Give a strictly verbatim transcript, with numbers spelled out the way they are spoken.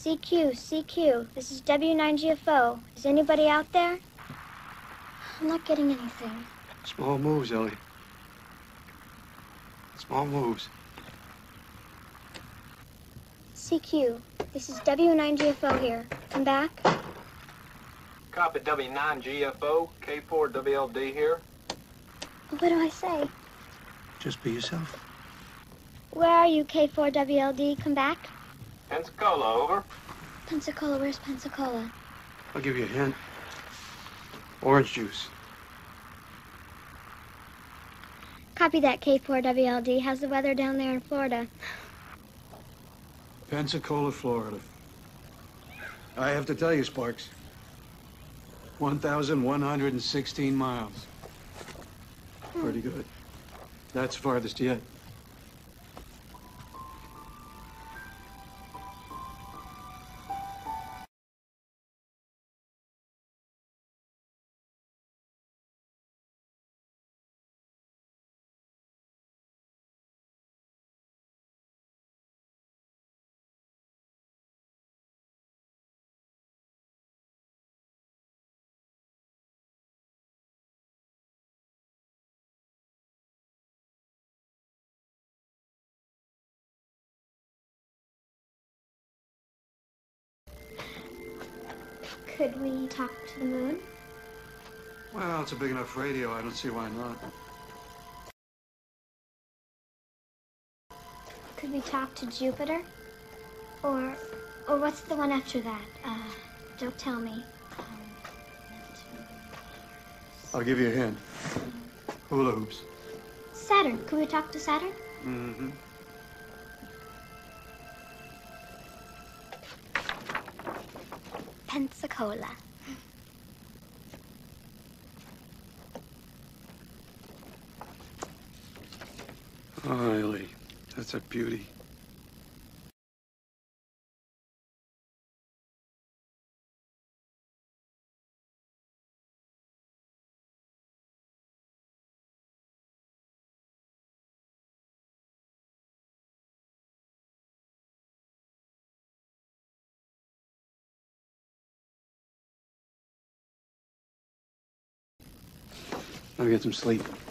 C Q, C Q. This is W nine G F O. Is anybody out there? I'm not getting anything. Small moves, Ellie. Small moves. C Q, this is W nine G F O here. Come back. Copy W nine G F O, K four W L D here. What do I say? Just be yourself. Where are you, K four W L D? Come back. Pensacola, over. Pensacola, where's Pensacola? I'll give you a hint. Orange juice. Copy that, K four W L D. How's the weather down there in Florida? Pensacola, Florida. I have to tell you, Sparks. one thousand one hundred sixteen miles. Pretty good. That's farthest yet. Could we talk to the moon? Well, it's a big enough radio. I don't see why not. Could we talk to Jupiter? Or, or what's the one after that? Uh, don't tell me. I'll give you a hint. Hula hoops. Saturn. Could we talk to Saturn? Mm-hmm. Pensacola. Oh, Ellie, that's a beauty. I'll get some sleep.